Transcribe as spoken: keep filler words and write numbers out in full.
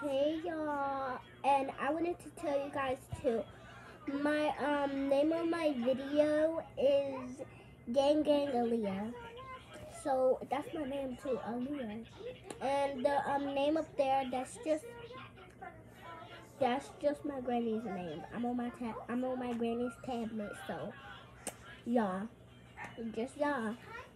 Hey y'all, and I wanted to tell you guys too. My um name of my video is Gang Gang Aaliyah. So that's my name too, Aaliyah. And the um name up there, that's just that's just my granny's name. I'm on my tab. I'm on my granny's tablet. So y'all, just y'all.